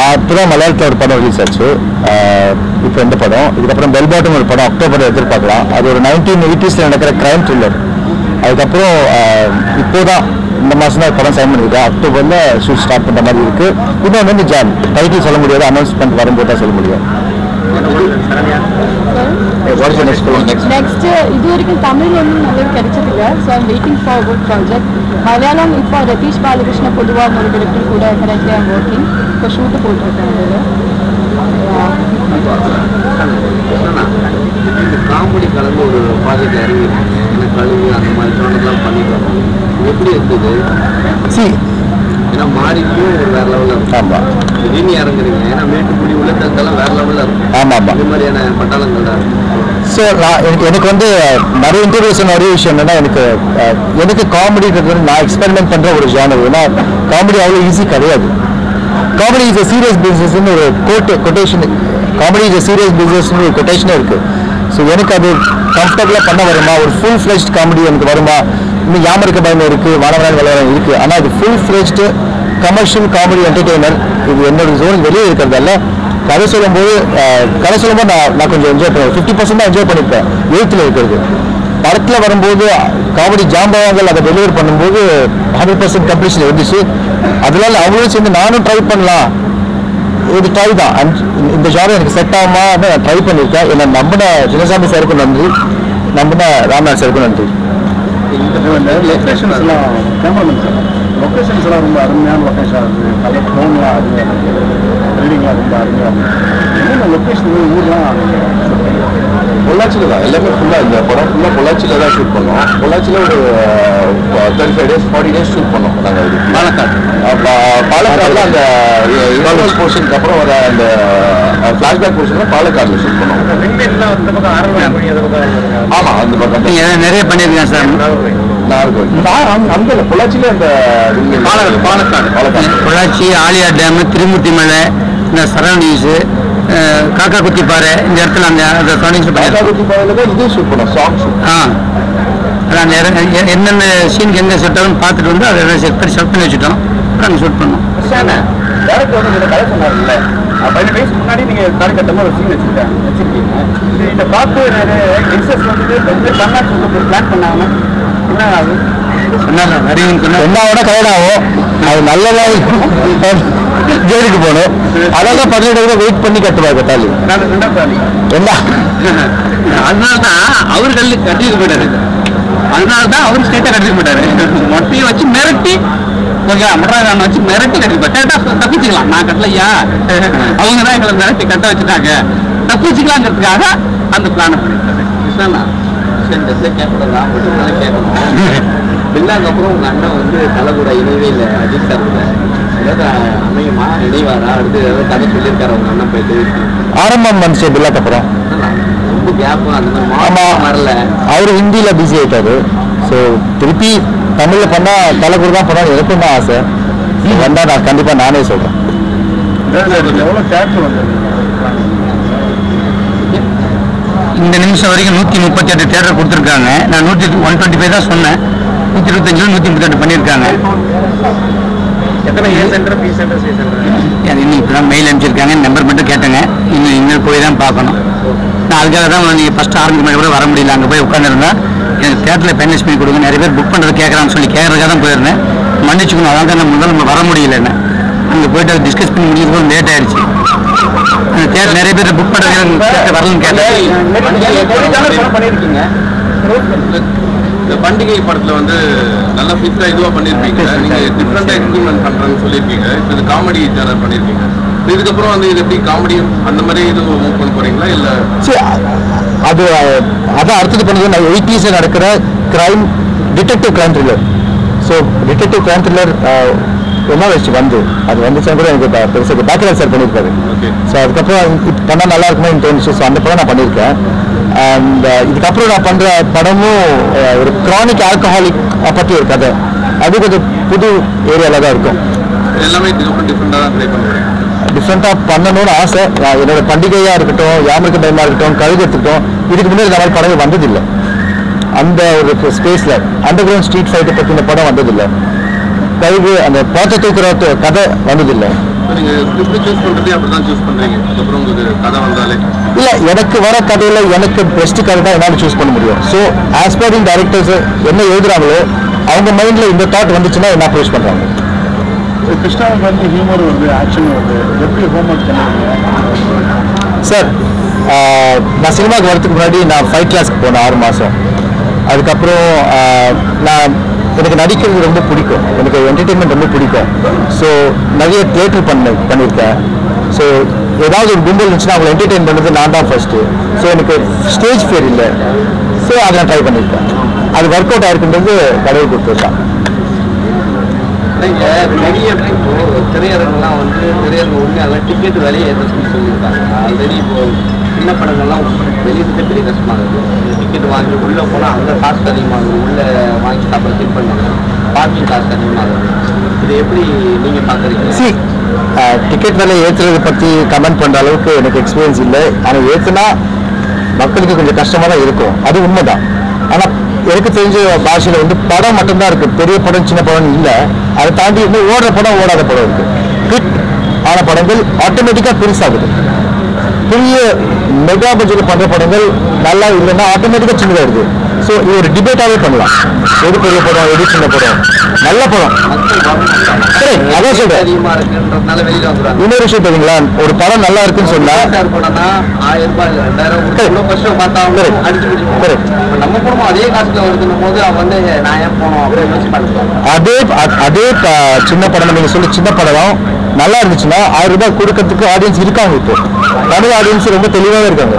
அப்போதான் மலையாளத்தில் ஒரு படம் ரிலீஸ் ஆச்சு. இப்போ இந்த படம், இதுக்கப்புறம் பெல் பாட்டம் ஒரு படம் அக்டோபர் எதிர்பார்க்கலாம். அது ஒரு 1980s நடக்கிற கிரைம் த்ரில்லர். அதுக்கப்புறம் இப்போதான் இந்த மாதம் தான் படம் சைன் பண்ணியிருக்கேன். அக்டோபரில் ஷூட் ஸ்டார்ட் பண்ணுற மாதிரி இருக்குது. இன்னொன்று வந்து ஜான் டைட்டில் சொல்ல முடியாது, அனௌன்ஸ்மெண்ட் வரும்போது தான் சொல்ல முடியும். Next, இது வரைக்கும் தமிழ் ஒன்றும் நல்லா கிடைச்சதில்லை. So I'm waiting for good project. Malayalam இப்போ ரதீஷ் பாலகிருஷ்ண பொதுவாக ஒரு டிரெக்டர் கூட கரெக்டாக ஐம் ஒர்க்கிங். இப்போ ஷூட்டு போட்டிருக்கேன். அதில் காமெடி கலந்து ஒரு ப்ராஜெக்ட் இறங்கி எனக்கு கழுவு அந்த மாதிரி சோனெல்லாம் பண்ணிட்டு எப்படி இருக்குது? ஏன்னா மாறிக்கும் ஒரு வேற லெவலில் இருக்கும். ஆமாம், திடீர்னு இறங்குறீங்க. ஏன்னா மேட்டுக்குடி உள்ளதெல்லாம் வேற லெவலில் இருக்கும். ஆமாம், இந்த மாதிரியான பட்டாளங்கள் தான். ஸோ எனக்கு வந்து நிறைய இன்டர்வியூஸ் நிறைய விஷயம் என்னன்னா, எனக்கு காமெடின்றது நான் எக்ஸ்பெரிமெண்ட் பண்ணுற ஒரு ஜானர். ஏன்னா காமெடி அவ்வளோ ஈஸி கிடையாது. Comedy is a serious business ன்னு ஒரு quotation. Comedy is a serious business ன்னு ஒரு கொட்டேஷனே இருக்குது. ஸோ எனக்கு அது கம்ஃபர்டபுளாக பண்ண வருமா, ஒரு ஃபுல் ஃப்ளெஷ்ட் காமெடி எனக்கு வருமா? இன்னும் யாமருக்க பயம் இருக்குது, வானவரான் விளையாடம் இருக்குது. ஆனால் அது full fleshed commercial comedy entertainer. இது என்னோட ஜோன் வெளியே இருக்கிறதால கதை சொல்லும்போது நான் கொஞ்சம் என்ஜாய் பண்ணுவேன். 50% தான் என்ஜாய் பண்ணியிருப்பேன் எழுத்தில் இருக்கிறது. படத்தில் வரும்போது காமெடி ஜாம்பவாங்கள் அதை டெலிவர் பண்ணும்போது 100% கம்ப்ளீஷன் இருந்துச்சு. அதனால அவங்களும் சேர்ந்து நானும் ட்ரை பண்ணலாம், இது ட்ரை தான். இந்த ஜாப் எனக்கு செட் ஆகுமா நான் ட்ரை பண்ணியிருக்கேன். என்னை நம்பின சின்னசாமி சாருக்கும் நன்றி, நம்பின ராம்நாத் சாருக்கும் நன்றி. இந்த லொக்கேஷன்ஸ்லாம் கேமராமேன் சார், லொக்கேஷன்ஸ்லாம் ரொம்ப அருமையான லொக்கேஷன் இருக்குது. நல்ல ஃபோன்லாம் அருமையாக இருக்குது, பில்டிங்லாம் ரொம்ப அருமையாக இருக்குது. என்னென்ன லொக்கேஷன் ஊர்லாம் பொள்ளாச்சியில் தான் எல்லாமே ஃபுல்லாக. இந்த படம் ஃபுல்லாக பொள்ளாச்சியில் தான் ஷூட் பண்ணோம். பொள்ளாச்சியில் ஒரு 35 days 40 days ஷூட் பண்ணோம். நாங்கள் பாலக்காடில் அந்த இன்டர்வல் போர்ஷனுக்கு அப்புறம் வர அந்த ஃப்ளாஷ்பேக் போர்ஷனில் பாலக்காடில் ஷூட் பண்ணோம். ஆமாம், அந்த பக்கம் நிறைய பண்ணியிருக்கேன் சார். அந்த பொள்ளாச்சியில் அந்த பாலக்காடு பொள்ளாச்சி, ஆலியா டேமு, திருமூர்த்தி மலை, இந்த சரௌண்டிங்ஸு, காக்கா குத்தி பாறை, இந்த இடத்துல அந்த சரௌண்டிங்ஸ் காக்கா குத்தி பாறையில் தான் இதே ஷூட் பண்ணோம், சாங் ஷூட். அந்த என்னென்ன சீனுக்கு எங்கே செட் ஆகுன்னு பார்த்துட்டு வந்து அதை செட் பண்ணி வச்சுட்டோம். நாங்கள் ஷூட் பண்ணோம். டேரக்டர் வந்து இந்த கதை சொன்னார்ல, 15 வயசு முன்னாடி நீங்கள் தாலி கட்டமாக ஒரு சீன் வச்சுருக்கீங்க. இதை பார்த்து யங்ஸ்டர்ஸ் வந்து தமிழ்நாட்டு வந்து பிளான் பண்ணாங்க. என்ன ஆகுது என்னோட கல்யாணம் அது நல்லதாக ஜெயிலுக்கு போகணும். அதான் 18 வெயிட் பண்ணி கட்டுவாங்க தாலி. என்ன அதனால்தான் அவர் கட்டிக்க போயிட்டாரு. அதனால்தான் அவர் ஸ்டேட்டை கட்டிக்க போயிட்டாரு. மொட்டையை வச்சு மிரட்டி அமராகான வச்சு மிரட்டி கட்டிக்க தப்பிச்சுக்கலாம். நான் கட்டலையா, அவங்க தான் எங்களை மிரட்டி கட்ட வச்சுட்டாங்க, தப்பிச்சுக்கலாங்கிறதுக்காக அந்த பிளானை பண்ணிட்டாரு. கேட்கலாம் கேட்கணும். பில்லாங்க அப்புறம் உங்கள் அண்ணன் வந்து தலை கூட இணைவே இல்லை. அஜித் சார் கூட ஏதாவது அமையுமா, இணைவாரா? அடுத்து ஏதாவது கதை சொல்லியிருக்காரு அவங்க அண்ணன் போயிட்டு ஆரம்பம் வந்துச்சு பில்லாக்கு அப்புறம். ரொம்ப கேப்பும் அந்த மாதிரி வரல. அவர் ஹிந்தியில் பிஸி ஆகிட்டாரு. ஸோ திருப்பி தமிழில் பண்ணால் தலை கூட தான் பண்ணால் எனக்கும் தான் ஆசை. வந்தால் நான் கண்டிப்பாக நானே சொல்கிறேன். எவ்வளோ தேட்டர் வந்தது இந்த நிமிஷம் வரைக்கும் 138 தேட்டர் கொடுத்துருக்காங்க. நான் 125 தான் சொன்னேன். 125 138 பண்ணியிருக்காங்க. எத்தனை A centre, B centre, C centre? அது இன்னும் இப்போ தான் மெயில் அனுப்பிச்சிருக்காங்க. நம்பர் மட்டும் கேட்டேங்க. இன்னும் போய் தான் பார்க்கணும். நான் அதுக்காக தான் நீங்கள் ஃபஸ்ட்டு ஆரம்பிக்க மாதிரி கூட வர முடியல. அங்கே போய் உட்காந்துருந்தேன். எனக்கு தேட்டரில் பென்னிஷ் பண்ணி கொடுங்க, நிறைய பேர் புக் பண்ணுறது கேட்குறான்னு சொல்லி கேட்கறதுக்காக தான் போயிருந்தேன். மன்னிச்சுக்கணும், அதான் தான் நம்ம வர முடியல. என்ன அங்கே போய்ட்டு அதை டிஸ்கஸ் பண்ணி முடிக்கிறதுக்கு லேட் ஆகிடுச்சு. அந்த தேட்டர் நிறைய பேர் புக் பண்ணுறது வரலன்னு கேட்டேன். பண்ணியிருக்கீங்க. இந்த பண்டிகை படத்தில் வந்து நல்லா ஃபிட்டாக இதுவாக பண்ணியிருப்பீங்க. நீங்கள் டிஃப்ரெண்ட்டாக எக்ஸ்பிரிமெண்ட் பண்ணுறேன்னு சொல்லியிருக்கீங்க. இப்போ இது காமெடி சேனல் பண்ணியிருக்கீங்க. இதுக்கப்புறம் வந்து இது எப்படி காமெடி அந்த மாதிரி இது மூவ் பண்ண போகிறீங்களா இல்லை? சரி, அதான் அடுத்தது பண்ணது நான் 80s நடக்கிற crime detective crime thriller. So detective crime thriller ரொம்ப வச்சு அது வந்துச்சுன்னா கூட எனக்கு பெருசாக பேக்ரவுண்ட் சார் பண்ணியிருக்காரு. ஸோ அதுக்கப்புறம் இப்போ பண்ணால் நல்லா இருக்குமே தோணுச்சு. ஸோ அந்த படம் நான் பண்ணியிருக்கேன். அண்ட் இதுக்கப்புறம் நான் பண்ணுற படமும் ஒரு க்ரானிக் ஆல்கஹாலிக் பற்றி ஒரு கதை. அது கொஞ்சம் புது ஏரியாவில் தான் இருக்கும். எல்லாமே டிஃப்ரெண்ட்டாக தான் ட்ரை பண்ணுறேன். டிஃப்ரெண்ட்டாக பண்ணணும்னு ஆசை. என்னோட பண்டிகையாக இருக்கட்டும், யாமருக்கு பயமாக இருக்கட்டும், கழுகு இருக்கட்டும், இதுக்கு முன்னாடி இந்த மாதிரி படங்கள் வந்ததில்லை. அந்த ஒரு ஸ்பேஸில் அண்டர் கிரவுண்ட் ஸ்ட்ரீட் ஃபைட்டை பற்றின படம் வந்ததில்லை. கழுகு அந்த பாத்த தூக்குற கதை வந்ததில்லை. நீங்க ஸ்கிரிப்ட் சூஸ் பண்றதே அப்படிதான் சூஸ் பண்றீங்க, அதுக்கப்புறம் உங்களுக்கு கதை வந்தாலே? இல்லை, எனக்கு வர கதையில் எனக்கு பெஸ்ட் கதை தான் என்னால் சூஸ் பண்ண முடியும். So as per in directors என்ன எழுதுறாங்களோ அவங்க மைண்டில் இந்த தாட் வந்துச்சுன்னா என்ன அப்ரோச் பண்ணுறாங்க. கிருஷ்ணாவுக்கு வந்து ஹியூமர் வருது, ஆக்ஷன் வருது, எப்படி ஹோம்ஒர்க் பண்ணுறீங்க சார்? நான் சினிமாவுக்கு வரதுக்கு முன்னாடி நான் ஃபைட் கிளாஸ்க்கு போனேன் 6 மாதம். அதுக்கப்புறம் நான் எனக்கு நடிக்கிறது ரொம்ப பிடிக்கும், எனக்கு என்டர்டெயின்மெண்ட் ரொம்ப பிடிக்கும். ஸோ நிறைய தியேட்டர் பண்ணியிருக்கேன். ஸோ ஏதாவது ஒரு கும்பல் இருந்துச்சுன்னா அவங்களை என்டர்டெயின் பண்ணுறது நான் தான் ஃபர்ஸ்ட்டு. ஸோ எனக்கு ஸ்டேஜ் ஃபியர் இல்லை. ஸோ அதை நான் ட்ரை பண்ணியிருக்கேன். அது ஒர்க் அவுட் ஆயிருக்குன்றது கடவுள் கொடுத்துருக்கான். நிறைய திரையரங்கெல்லாம் வந்து திரையரங்கு உண்மையாக டிக்கெட் விலையை ஏற்றணும்னு சொல்லியிருக்காங்க. ஆல்ரெடி இப்போ சின்ன படங்கள்லாம் வெளியிட்டு பெரிய கஷ்டமாக இருக்குது. டிக்கெட் வாங்கி உள்ளே போனால் அங்கே காசு அதிகமாகுது, உள்ளே வாங்கி சாப்பிட ஃபீல் பண்ணுங்க, பார்க்கிங் காசு அதிகமாகுது. இது எப்படி நீங்கள் பார்க்குறீங்க? டிக்கெட் விலை ஏற்றுறதை பற்றி கமெண்ட் பண்ணுற அளவுக்கு எனக்கு எக்ஸ்பீரியன்ஸ் இல்லை. ஆனால் ஏற்றுனா மக்களுக்கு கொஞ்சம் கஷ்டமாக தான் இருக்கும், அது உண்மைதான். ஆனால் எனக்கு தெரிஞ்ச பாஷையில் வந்து படம் மட்டும்தான் இருக்குது, பெரிய படம் சின்ன படம் இல்லை. அதை தாண்டி வந்து ஓடுற படம் ஓடாத படம் இருக்குது. ஹிட் ஆன படங்கள் ஆட்டோமேட்டிக்காக பெருசாகுது. பெரிய மெகா பட்ஜெட் பண்ணுற படங்கள் நல்லா இல்லைன்னா ஆட்டோமேட்டிக்காக சின்னதாகிடுது. ஸோ இது ஒரு டிபேட்டாகவே பண்ணலாம், எது பெரிய படம் எது சின்ன படம். நல்ல படம் சரி, அதான் சொல்கிறேன். இன்னொரு விஷயம் தெரியுங்களா, ஒரு படம் நல்லா இருக்குன்னு சொன்னா அதே சின்ன படம் நீங்க சொல்லி சின்ன படம் நல்லா இருந்துச்சுன்னா 1000 ரூபாய் கொடுக்கறதுக்கு ஆடியன்ஸ் இருக்காங்க. இப்போ தமிழ் ஆடியன்ஸ் ரொம்ப தெளிவாகவே இருக்காங்க.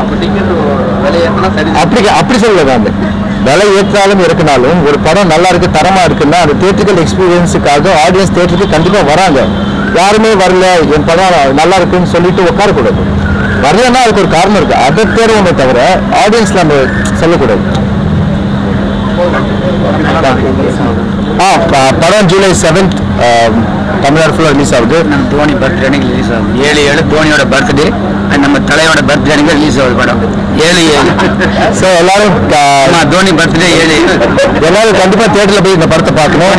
அப்படி சொல்லலாம், விலை ஏற்றாலும் இருக்குனாலும் ஒரு படம் நல்லா இருக்கு தரமா இருக்குன்னா அந்த தியேட்டர்கள் எக்ஸ்பீரியன்ஸுக்காக ஆடியன்ஸ் தியேட்டருக்கு கண்டிப்பா வராங்க. யாருமே வரல என் படம் நல்லா இருக்குன்னு சொல்லிட்டு உட்காரக்கூடாது. வரலன்னா அதுக்கு ஒரு காரணம் இருக்கு, அதை தேடுவோமே தவிர ஆடியன்ஸ்ல நம்ம சொல்லக்கூடாது. படம் ஜூலை 7th தமிழ்நாடு ஃபுல்லாக ரிலீஸ் ஆகுது. நம்ம தோனி பர்த்டே அன்னைக்கு ரிலீஸ் ஆகுது. 7/7 தோனியோட பர்த்டே, நம்ம தலையோட பர்த்டே அன்னைக்கு ரிலீஸ் ஆகுது படம் 7/7. ஸோ எல்லாரும் தோனி பர்த்டே 7/7 எல்லாரும் கண்டிப்பாக தியேட்டரில் போய் இந்த படத்தை பார்க்கணும்.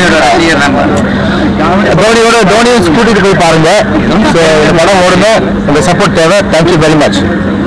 தோனியோட தோனியும் கூட்டிகிட்டு போய் பாருங்க. ஸோ இந்த படம் ஓடணும், உங்கள் சப்போர்ட் தேவை. Thank you very much.